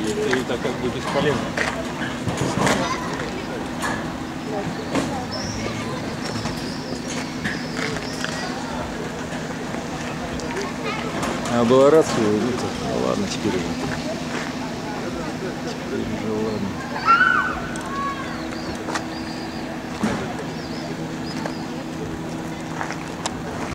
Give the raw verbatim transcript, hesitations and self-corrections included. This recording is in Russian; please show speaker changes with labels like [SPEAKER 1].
[SPEAKER 1] И это как бы бесполезно.
[SPEAKER 2] А была рация, ну, ладно, теперь уже. Теперь уже ладно.